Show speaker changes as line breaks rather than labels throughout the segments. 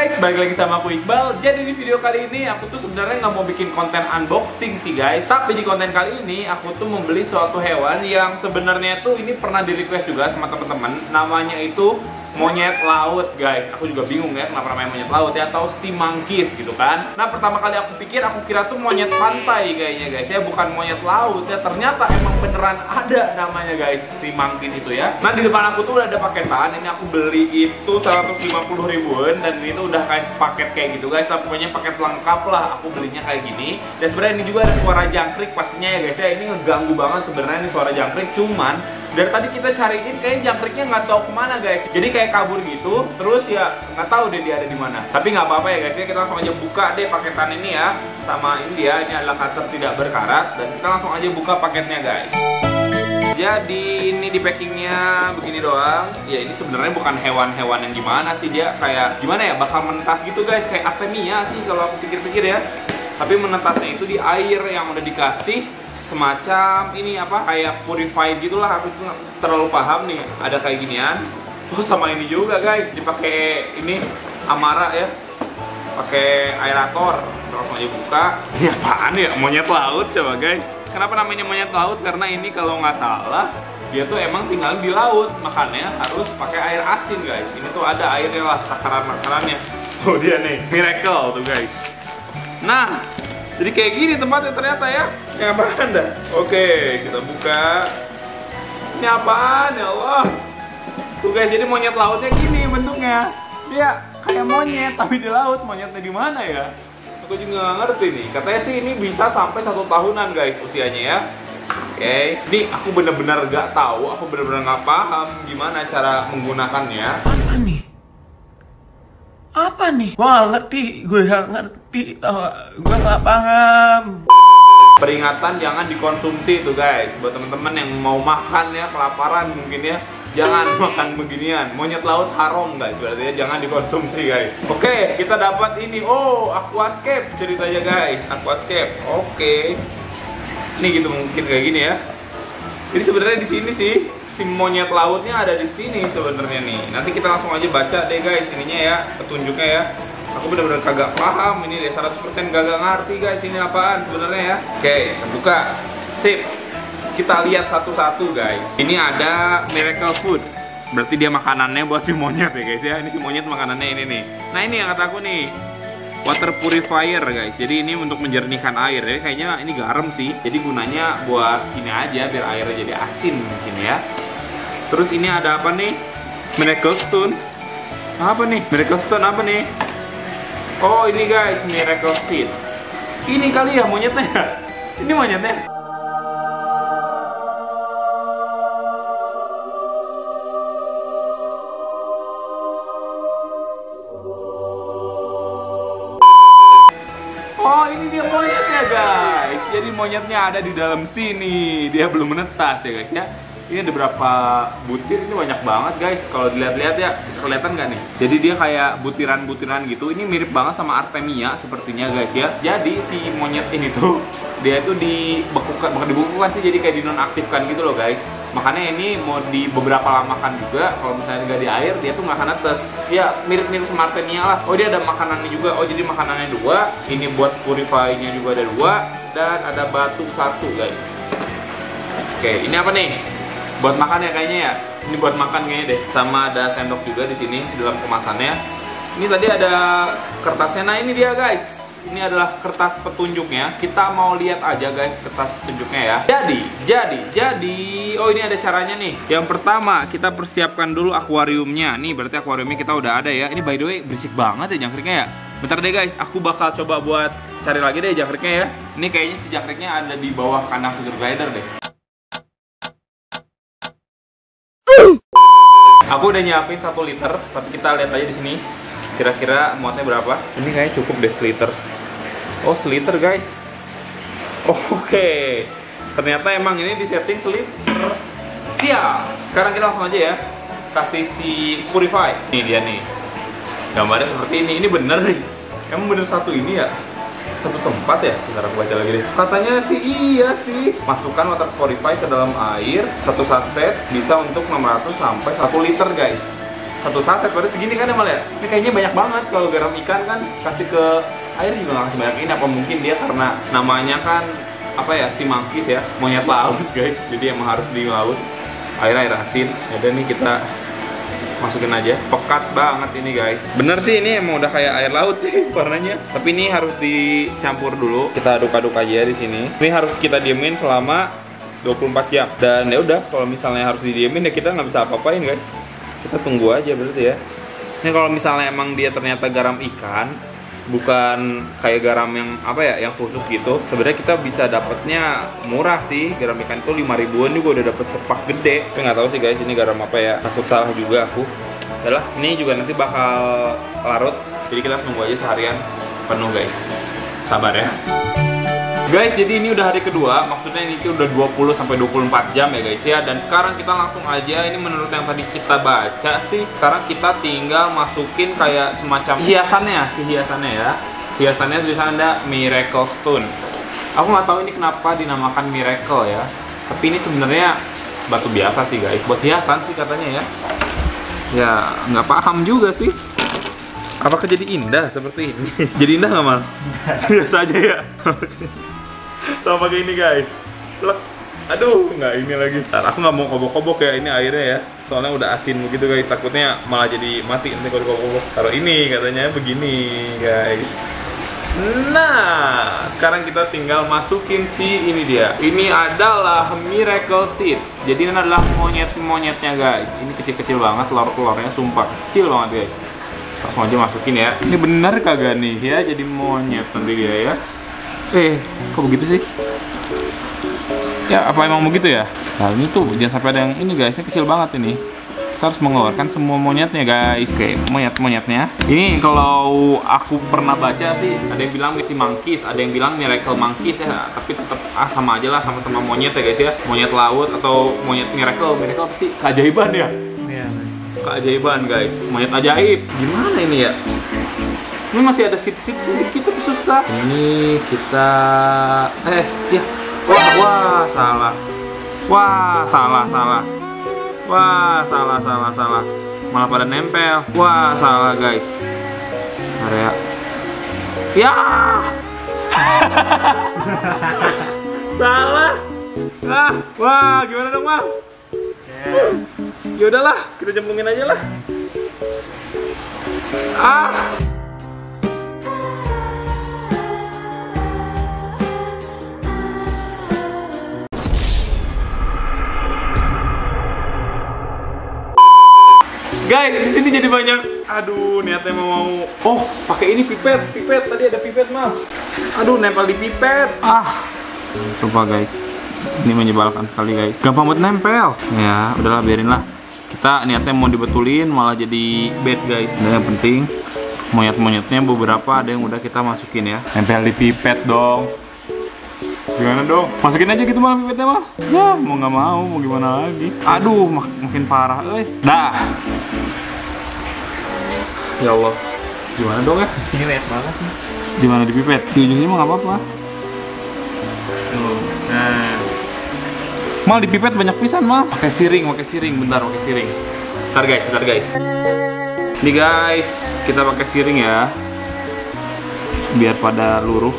guys, balik lagi sama aku Iqbal. Jadi di video kali ini aku tuh sebenarnya nggak mau bikin konten unboxing sih guys. Tapi di konten kali ini aku tuh membeli suatu hewan yang sebenarnya tuh ini pernah di request juga sama teman-teman. Namanya itu monyet laut guys. Aku juga bingung ya kenapa namanya monyet laut ya, atau sea monkeys gitu kan. Nah pertama kali aku kira tuh monyet pantai kayaknya guys ya, bukan monyet laut ya. Ternyata emang beneran ada namanya guys, sea monkeys itu ya. Nah di depan aku tuh udah ada paketan. Ini aku beli itu 150 ribuan dan ini tuh udah kayak paket kayak gitu guys. Tapi pokoknya paket lengkap lah. Aku belinya kayak gini. Dan sebenarnya ini juga ada suara jangkrik pastinya ya guys ya. Ini ngeganggu banget sebenarnya ini suara jangkrik. Cuman dari tadi kita cariin kayaknya jangkriknya nggak tahu kemana guys. Jadi kayak kabur gitu. Terus ya nggak tahu deh dia ada di mana. Tapi nggak apa-apa ya guys ya. Kita langsung aja buka deh paketan ini ya. Sama ini dia. Ini adalah cutter tidak berkarat. Dan kita langsung aja buka paketnya guys. Jadi ini di packingnya begini doang. Ya ini sebenarnya bukan hewan-hewan yang gimana sih, dia kayak gimana ya, bakal menetas gitu guys, kayak Artemia sih kalau aku pikir-pikir ya. Tapi menetasnya itu di air yang udah dikasih semacam ini apa, kayak purified gitulah. Aku tuh terlalu paham nih ada kayak ginian. Oh sama ini juga guys, dipakai ini Amara ya, pakai aerator. Langsung aja buka. Ini apaan ya, monyet laut coba guys. Kenapa namanya monyet laut? Karena ini kalau nggak salah dia tuh emang tinggal di laut, makanya harus pakai air asin guys. Ini tuh ada airnya lah, takaran-takarannya. Oh dia nih, miracle tuh guys. Nah, jadi kayak gini tempatnya ternyata ya. Yang apaan dah? Oke, kita buka. Ini apaan ya Allah? Tuh guys, jadi monyet lautnya gini bentuknya. Dia kayak monyet tapi di laut. Monyetnya di mana ya? Aku juga nggak ngerti nih. Katanya sih ini bisa sampai 1 tahunan guys usianya ya. Oke, ini aku bener-bener gak tahu, aku bener-bener nggak paham gimana cara menggunakannya.
Apa nih? Apa nih? Gue gak ngerti, gue gak paham.
Peringatan jangan dikonsumsi itu guys. Buat teman-teman yang mau makan ya, kelaparan mungkin ya, jangan makan beginian. Monyet laut haram guys, berarti ya jangan dikonsumsi guys. Oke, kita dapat ini. Oh, aquascape ceritanya guys. Aquascape. Oke. Ini gitu mungkin kayak gini ya. Jadi sebenarnya di sini sih si monyet lautnya ada di sini sebenarnya nih. Nanti kita langsung aja baca deh guys ininya ya, petunjuknya ya. Aku bener-bener kagak paham ini deh, 100% kagak ngerti guys ini apaan sebenarnya ya. Oke, kita buka. Sip. Kita lihat satu-satu guys. Ini ada miracle food. Berarti dia makanannya buat si monyet ya guys ya. Ini si monyet makanannya ini nih. Nah ini yang kata aku nih, water purifier guys. Jadi ini untuk menjernihkan air. Jadi kayaknya ini garam sih. Jadi gunanya buat ini aja biar airnya jadi asin mungkin ya. Terus ini ada apa nih? Miracle stone. Apa nih? Miracle stone apa nih? Oh ini guys, miracle seed. Ini kali ya monyetnya. Ini monyetnya. Oh ini dia monyetnya guys. Jadi monyetnya ada di dalam sini. Dia belum menetas ya guys ya. Ini ada berapa butir, ini banyak banget guys. Kalau dilihat-lihat ya, bisa kelihatan nggak nih? Jadi dia kayak butiran-butiran gitu. Ini mirip banget sama Artemia sepertinya guys ya. Jadi si monyet ini tuh dia itu dibekukan, bukan dibekukan sih, jadi kayak dinonaktifkan gitu loh guys. Makanya ini mau di beberapa lamakan juga. Kalau misalnya nggak di air, dia tuh nggak akan netes. Ya mirip-mirip sama Artemia lah. Oh dia ada makanannya juga. Oh jadi makanannya 2. Ini buat purify-nya juga ada 2. Dan ada batu 1 guys. Oke, ini apa nih? Buat makan ya kayaknya ya. Ini buat makan kayaknya deh. Sama ada sendok juga di sini dalam kemasannya. Ini tadi ada kertasnya. Nah ini dia guys. Ini adalah kertas petunjuknya. Kita mau lihat aja guys kertas petunjuknya ya. Jadi. Oh ini ada caranya nih. Yang pertama kita persiapkan dulu akuariumnya. Nih berarti akuariumnya kita udah ada ya. Ini by the way berisik banget ya jangkriknya ya. Bentar deh guys, aku bakal coba buat cari lagi deh jangkriknya ya. Ini kayaknya si jangkriknya ada di bawah kandang sugar glider deh. Aku udah nyiapin 1 liter, tapi kita lihat aja di sini kira-kira muatnya berapa. Ini kayaknya cukup deh seliter. Oh seliter guys. Oh, oke. Ternyata emang ini disetting seliter. Siap. Sekarang kita langsung aja ya kasih si purify. Ini dia nih. Gambarnya seperti ini. Ini bener nih. Emang bener satu ini ya? Satu tempat ya? Bentar aku baca lagi deh. Katanya sih iya sih. Masukkan water purify ke dalam air. 1 saset bisa untuk 600 sampai 1 liter guys. satu saset, padahal segini kan ya Mal ya. Ini kayaknya banyak banget. Kalau garam ikan kan kasih ke air juga nggak kasih banyak ini. Apa mungkin dia karena namanya kan apa ya, si mangkis ya, monyet laut guys. Jadi emang harus di laut. Air asin. Jadi nih kita masukin aja. Pekat banget ini guys. Bener sih ini emang udah kayak air laut sih warnanya. Tapi ini harus dicampur dulu. Kita aduk-aduk aja di sini. Ini harus kita diemin selama 24 jam. Dan ya udah, kalau misalnya harus didiemin ya kita nggak bisa apa-apain guys. Kita tunggu aja berarti ya. Ini kalau misalnya emang dia ternyata garam ikan, bukan kayak garam yang apa ya, yang khusus gitu. Sebenarnya kita bisa dapatnya murah sih. Garam ikan itu 5 ribuan juga udah dapet sepak gede. Tapi nggak tahu sih guys, ini garam apa ya? Takut salah juga aku. Adalah, ini juga nanti bakal larut. Jadi kita tunggu aja seharian penuh guys. Sabar ya. Guys, jadi ini udah hari kedua, maksudnya ini udah 20-24 jam ya guys ya. Dan sekarang kita langsung aja, ini menurut yang tadi kita baca sih, sekarang kita tinggal masukin kayak semacam hiasannya, ya. Hiasannya tulisan ada Miracle Stone. Aku nggak tahu ini kenapa dinamakan Miracle ya. Tapi ini sebenarnya batu biasa sih guys, buat hiasan sih katanya ya. Ya, nggak paham juga sih. Apakah jadi indah seperti ini? Jadi indah nggak Mal? Biasa aja ya. Sama kayak ini guys. Loh, aduh, nggak ini lagi. Ntar, aku nggak mau kobok-kobok ya ini airnya ya. Soalnya udah asin begitu guys. Takutnya malah jadi mati nanti kalau kobok-kobok. Kalau ini katanya begini guys. Nah, sekarang kita tinggal masukin si ini dia. Ini adalah Miracle Seeds. Jadi ini adalah monyet-monyetnya guys. Ini kecil-kecil banget, telur-telurnya sumpah kecil banget guys. Langsung aja masukin ya. Ini bener kagak nih ya jadi monyet nanti dia ya. Kok begitu sih? Ya, apa emang begitu ya? Nah, ini tuh jangan sampai ada yang ini guys, ini kecil banget ini. Kita harus mengeluarkan semua monyetnya guys, kayak monyet-monyetnya. Ini kalau aku pernah baca sih, ada yang bilang si mangkis, ada yang bilang Miracle Mangkis ya. Tapi tetap sama aja lah, sama-sama monyet ya guys ya. Monyet laut atau monyet Miracle apa sih? Keajaiban ya? Iya. Keajaiban guys, monyet ajaib. Gimana ini ya? Ini masih ada sit-sit sedikit tapi susah. Ini kita ya. Wah, salah. Wah, salah. Wah, salah. Malah pada nempel. Wah, salah guys. Area. Ya. Salah. Wah, gimana dong, Mal? Ya udahlah, kita jemplungin aja lah. Guys, di sini jadi banyak. Aduh, niatnya mau. Oh, pakai ini pipet. Tadi ada pipet, Mal. Aduh, nempel di pipet. Sumpah guys. Ini menyebalkan sekali guys. Gampang buat nempel. Ya, udahlah biarin lah. Kita niatnya mau dibetulin malah jadi bad guys. Dan yang penting monyet-monyetnya beberapa ada yang udah kita masukin ya. Nempel di pipet dong. Gimana dong? Masukin aja gitu Mal pipetnya Mal. Ya, mau nggak mau gimana lagi. Aduh, makin parah Dah. Ya Allah. Gimana dong ya?
Sini lihat banget nih.
Gimana di pipet? Di ujungnya mah nggak apa-apa.
Tuh. Nah.
Mal di pipet banyak pisan Mal. Pakai siring. Bentar, pakai siring. Bentar guys. Ini guys, kita pakai siring ya. Biar pada luruh.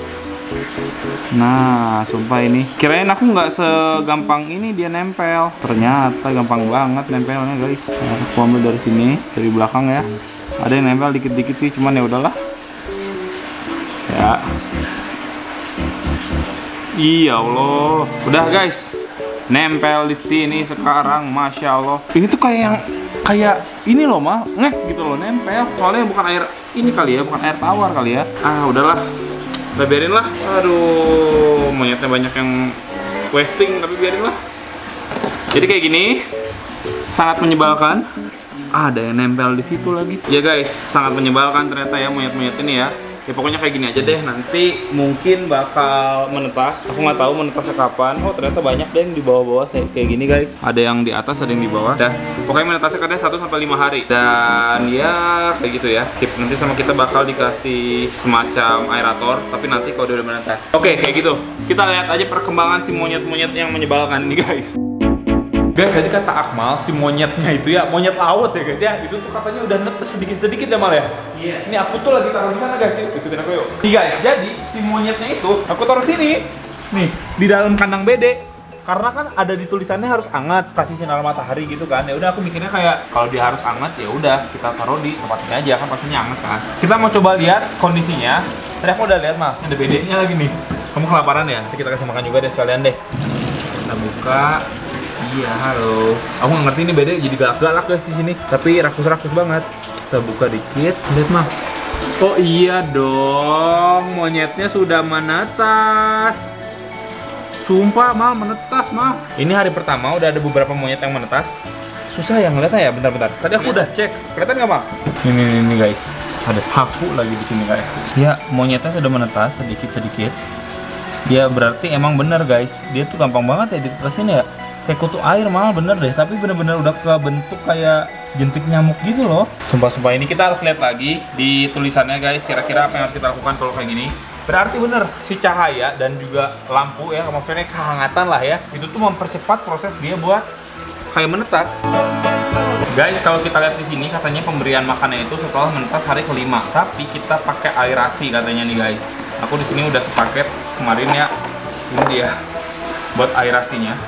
Nah, sumpah ini. Kirain aku nggak segampang ini dia nempel. Ternyata gampang banget nempelnya guys. Aku ambil dari sini, dari belakang ya. Ada yang nempel dikit-dikit sih, cuman ya udahlah. Ya. Iya Allah. Udah guys. Nempel di sini sekarang, masya Allah. Ini tuh kayak ini loh Mal, ngek gitu loh nempel. Soalnya bukan air ini kali ya, bukan air tawar kali ya. Udahlah. Udah biarin lah. Aduh, monyetnya banyak yang wasting, tapi biarin lah. Jadi kayak gini, sangat menyebalkan. Ada yang nempel di situ lagi. Ya guys, sangat menyebalkan ternyata ya monyet-monyet ini ya. Ya pokoknya kayak gini aja deh. Nanti mungkin bakal menetas. Aku nggak tahu menetasnya kapan. Oh ternyata banyak deh yang di bawah-bawah kayak gini guys. Ada yang di atas, ada yang di bawah. Dah. Pokoknya menetasnya katanya 1-5 hari. Dan ya kayak gitu ya. Sip. Nanti sama kita bakal dikasih semacam aerator. Tapi nanti kalau dia udah menetas. Oke, kayak gitu. Kita lihat aja perkembangan si monyet-monyet yang menyebalkan ini guys. Guys, tadi kata Akmal si monyetnya itu ya, monyet laut ya guys ya, itu tuh katanya udah netes sedikit-sedikit ya Mal ya.
Iya.
Ini aku tuh lagi taruh di sana guys, yuk ikutin aku yuk. Nih guys, jadi si monyetnya itu aku taruh sini, nih di dalam kandang bede. Karena kan ada di tulisannya harus hangat, kasih sinar matahari gitu kan. Ya udah aku mikirnya kayak kalau dia harus hangat ya udah kita taruh di tempat ini aja kan pastinya hangat kan. Kita mau coba lihat kondisinya. Tadi aku udah lihat Mal, ada bedenya lagi nih. Kamu kelaparan ya? Nanti kita kasih makan juga deh sekalian deh. Kita buka. Iya, halo. Aku nggak ngerti ini beda jadi galak-galak guys di sini, tapi rakus-rakus banget. Kita buka dikit, lihat mah. Oh iya dong, monyetnya sudah menetas. Sumpah mah menetas mah. Ini hari pertama udah ada beberapa monyet yang menetas. Susah ya ngeliatnya ya, bentar-bentar. Tadi aku udah cek, kelihatan nggak mah? Ini guys, ada sapu lagi di sini guys. Ya monyetnya sudah menetas sedikit-sedikit. Ya berarti emang bener guys, dia tuh gampang banget ya ditetesin ya. Kayak kutu air malah bener deh, tapi bener-bener udah kebentuk kayak jentik nyamuk gitu loh. Sumpah-sumpah ini kita harus lihat lagi di tulisannya guys, kira-kira apa yang harus kita lakukan kalau kayak gini. Berarti bener, si cahaya dan juga lampu ya, maksudnya kehangatan lah ya, itu tuh mempercepat proses dia buat kayak menetas. Guys, kalau kita lihat di sini katanya pemberian makannya itu setelah menetas hari kelima, tapi kita pakai aerasi katanya nih guys. Aku di sini udah sepaket kemarin ya, ini dia buat aerasinya.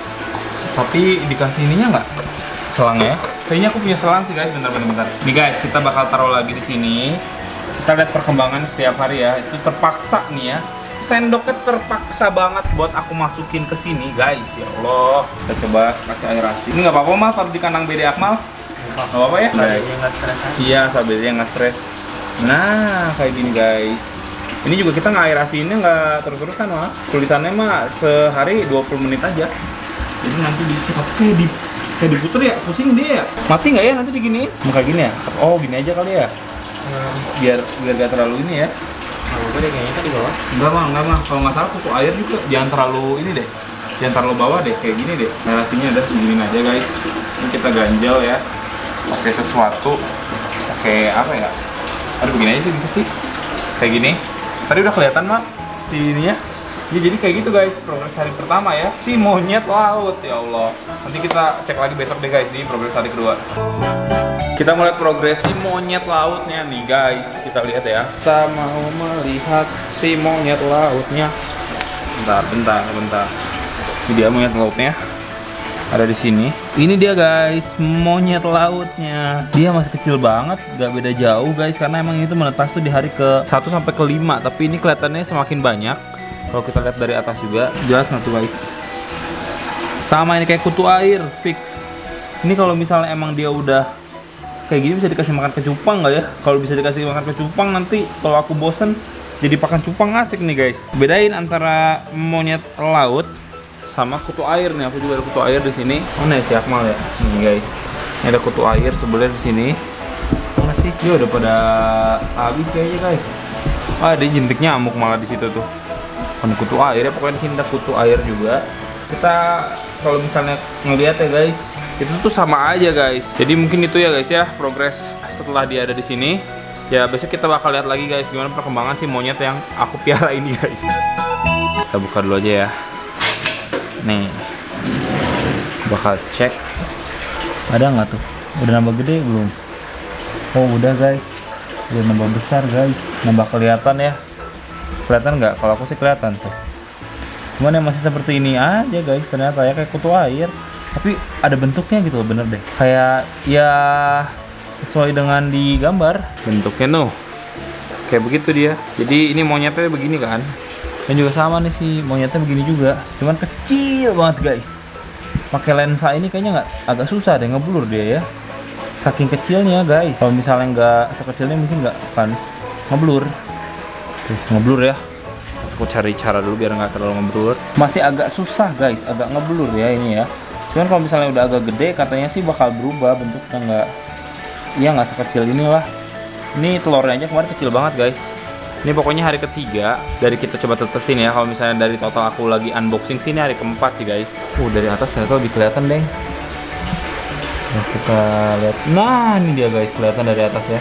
Tapi dikasih ininya nggak? Selangnya? Kayaknya aku punya selang sih guys, bentar. Nih guys, kita bakal taruh lagi di sini. Kita lihat perkembangan setiap hari ya. Itu terpaksa nih ya. Sendoknya terpaksa banget buat aku masukin ke sini guys. Ya Allah. Kita coba kasih aerasi. Ini nggak apa-apa Mal, taruh di kandang bede Akmal. Nggak apa-apa ya?
Sabednya nggak stres.
Iya, sabednya nggak stres. Nah, kayak gini guys. Ini juga kita nggak aerasiinnya nggak terus-terusan mah. Tulisannya mah sehari 20 menit aja. Jadi nanti kayak diputer ya, pusing dia ya. Mati nggak ya nanti diginiin? Muka gini ya? Oh gini aja kali ya? Biar gak terlalu ini ya.
Gue deh kayaknya tadi bawah.
Enggak mah. Kalau nggak salah kutu air juga jangan terlalu ini deh. Jangan terlalu bawah deh, kayak gini deh. Narasinya ada begini aja guys. Ini kita ganjel ya. Pakai sesuatu. Pakai apa ya? Aduh begini aja sih bisa sih. Kayak gini. Tadi udah kelihatan mah si ininya. Ya jadi kayak gitu guys, progres hari pertama ya, si monyet laut, ya Allah. Nanti kita cek lagi besok deh guys di progres hari kedua. Kita mulai progres si monyet lautnya nih guys, kita lihat ya. Kita mau melihat si monyet lautnya. Bentar. Ini dia monyet lautnya. Ada di sini. Ini dia guys, monyet lautnya. Dia masih kecil banget, gak beda jauh guys, karena emang itu menetas tuh di hari ke 1 sampai ke 5, tapi ini kelihatannya semakin banyak. Kalau kita lihat dari atas juga jelas nggak tuh guys, sama ini kayak kutu air fix. Ini kalau misalnya emang dia udah kayak gini bisa dikasih makan ke cupang nggak ya? Kalau bisa dikasih makan ke cupang nanti kalau aku bosen jadi pakan cupang asik nih guys. Bedain antara monyet laut sama kutu air nih. Aku juga ada kutu air di sini. Mana ya si Akmal ya? Nih guys, ini ada kutu air sebelah di sini. Mana sih? Dia udah pada habis kayaknya guys. Ah, dia jentik nyamuk malah di situ tuh. Ada kutu air ya, pokoknya di sini ada kutu air juga. Kita kalau misalnya ngelihat ya guys, itu tuh sama aja guys. Jadi mungkin itu ya guys ya progres setelah dia ada di sini. Ya besok kita bakal lihat lagi guys gimana perkembangan si monyet yang aku piara ini guys. Kita buka dulu aja ya. Nih, bakal cek ada nggak tuh. Udah nambah gede belum? Oh udah guys, udah nambah besar guys, nambah kelihatan ya. Kelihatan nggak? Kalau aku sih kelihatan tuh. Cuman yang masih seperti ini aja guys, ternyata ya kayak kutu air. Tapi ada bentuknya gitu loh, bener deh. Kayak ya sesuai dengan di gambar bentuknya tuh. Kayak begitu dia. Jadi ini monyetnya begini kan. Dan juga sama nih sih monyetnya begini juga. Cuman kecil banget guys. Pakai lensa ini kayaknya agak susah deh ngeblur dia ya. Saking kecilnya guys. Kalau misalnya nggak sekecilnya mungkin nggak akan ngeblur. Ngeblur ya. Aku cari cara dulu biar nggak terlalu ngeblur. Masih agak susah guys, agak ngeblur ya ini ya. Cuman kalau misalnya udah agak gede katanya sih bakal berubah bentuknya, nggak sekecil inilah. Ini telurnya aja kemarin kecil banget guys. Ini pokoknya hari ketiga dari kita coba tetesin ya. Kalau misalnya dari total aku lagi unboxing sini hari keempat sih guys. Dari atas ternyata lebih kelihatan deh. Nah, kita lihat. Nah ini dia guys, kelihatan dari atas ya.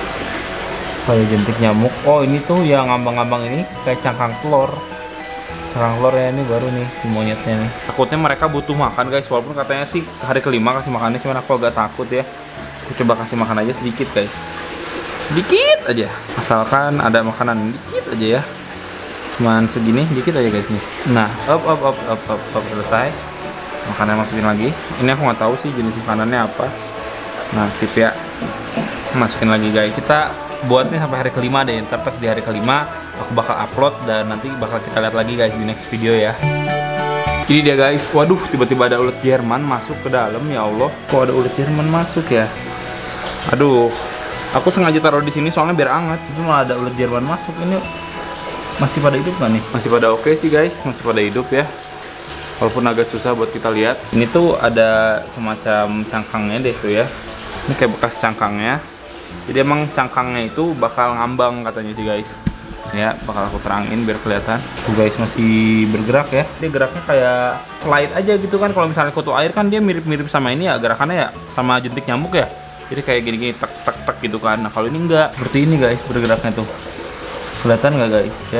Kayak jentik nyamuk. Oh ini tuh yang ngambang-ngambang ini kayak cangkang telur. sarang telur ya, ini baru nih si monyetnya nih. Takutnya mereka butuh makan guys, walaupun katanya sih hari kelima kasih makannya, cuman aku agak takut ya. Aku coba kasih makan aja sedikit guys, sedikit aja, asalkan ada makanan dikit aja ya, cuman segini dikit aja guys nih. Nah, up, selesai. Makanannya masukin lagi. Ini aku nggak tahu sih jenis makanannya apa. Nah, sip ya, masukin lagi guys. Kita buat nih sampai hari kelima deh. Ntar pas di hari kelima aku bakal upload dan nanti bakal kita lihat lagi guys di next video ya. Ini dia guys. Waduh, tiba-tiba ada ulet Jerman masuk ke dalam, ya Allah. Kok ada ulet Jerman masuk ya? Aduh, aku sengaja taruh di sini soalnya biar hangat. Itu malah ada ulet Jerman masuk. Ini masih pada hidup nggak nih? Masih pada oke sih guys, masih pada hidup ya. Walaupun agak susah buat kita lihat. Ini tuh ada semacam cangkangnya deh tuh ya. Ini kayak bekas cangkangnya. Jadi emang cangkangnya itu bakal ngambang katanya sih guys. Ya, bakal aku terangin biar kelihatan. Tuh guys, masih bergerak ya. Dia geraknya kayak slide aja gitu kan. Kalau misalnya kutu air kan dia mirip-mirip sama ini ya, gerakannya ya sama jentik nyamuk ya. Jadi kayak gini-gini tek tek tek gitu kan. Nah, kalau ini enggak. Seperti ini guys bergeraknya tuh. Kelihatan nggak guys ya?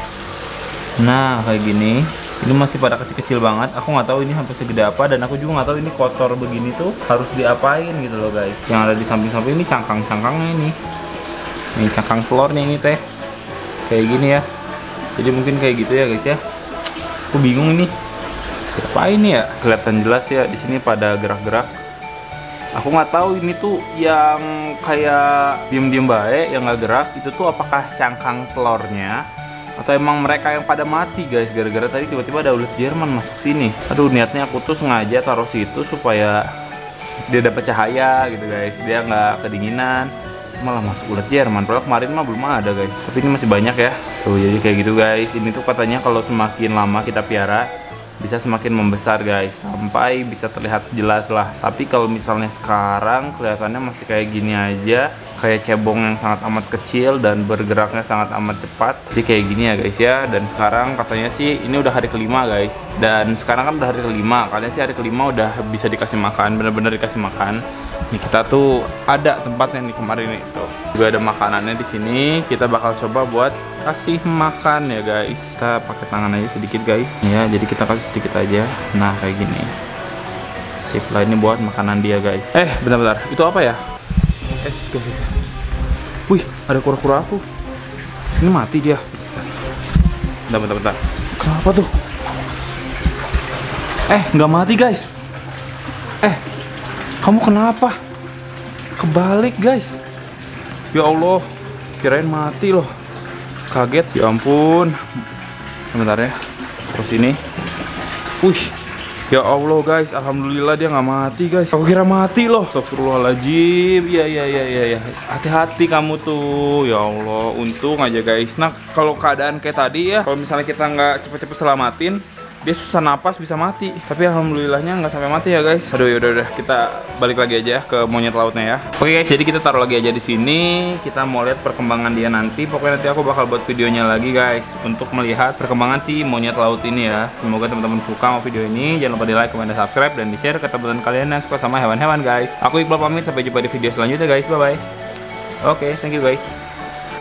Nah, kayak gini. Ini masih pada kecil-kecil banget. Aku nggak tahu ini sampai segede apa, dan aku juga nggak tahu ini kotor begini tuh harus diapain gitu loh guys. Yang ada di samping-samping ini cangkang-cangkangnya ini. Ini cangkang telurnya ini teh. Kayak gini ya. Jadi mungkin kayak gitu ya guys ya. Aku bingung ini. Apa ini ya? Kelihatan jelas ya di sini pada gerak-gerak. Aku nggak tahu ini tuh yang kayak diem-diem baik, yang nggak gerak itu tuh apakah cangkang telurnya atau emang mereka yang pada mati guys, gara-gara tadi tiba-tiba ada ulet Jerman masuk sini. Aduh, niatnya aku tuh sengaja taruh situ supaya dia dapat cahaya gitu guys, dia nggak kedinginan. Malah masuk ulet Jerman, padahal kemarin mah belum ada guys. Tapi ini masih banyak ya. Tuh, jadi kayak gitu guys. Ini tuh katanya kalau semakin lama kita piara bisa semakin membesar guys, sampai bisa terlihat jelas lah. Tapi kalau misalnya sekarang kelihatannya masih kayak gini aja, kayak cebong yang sangat amat kecil dan bergeraknya sangat amat cepat. Jadi kayak gini ya guys ya. Dan sekarang katanya sih ini udah hari kelima guys. Dan sekarang kan udah hari kelima, katanya sih hari kelima udah bisa dikasih makan, bener-bener dikasih makan. Nih kita tuh ada tempatnya nih kemarin nih tuh. Juga ada makanannya di sini. Kita bakal coba buat kasih makan ya guys. Kita pakai tangan aja sedikit guys. Ya, jadi kita kasih sedikit aja. Nah, kayak gini. Sip lah, ini buat makanan dia guys. Bentar-bentar. Itu apa ya? Guys. Wih, ada kura-kura aku. Ini mati dia. Bentar. Kenapa tuh? Nggak mati guys. Kamu kenapa? Kebalik guys. Ya Allah, kirain mati loh. Kaget, ya ampun. Sebentar ya. Terus ini. Wih, ya Allah guys, alhamdulillah dia nggak mati guys. Aku kira mati loh. Astagfirullahaladzim. Ya. Hati-hati kamu tuh. Ya Allah, untung aja guys. Nah, kalau keadaan kayak tadi ya, kalau misalnya kita nggak cepet-cepet selamatin, dia susah napas bisa mati. Tapi alhamdulillahnya nggak sampai mati ya guys. Aduh, yaudah kita balik lagi aja ke monyet lautnya ya. Oke guys, jadi kita taruh lagi aja di sini. Kita mau lihat perkembangan dia nanti. Pokoknya nanti aku bakal buat videonya lagi guys untuk melihat perkembangan si monyet laut ini ya. Semoga teman-teman suka sama video ini. Jangan lupa di like, comment, dan subscribe, dan di share ke teman-teman kalian yang suka sama hewan-hewan guys. Aku Iqbal pamit, sampai jumpa di video selanjutnya guys. Bye bye. Oke, thank you guys.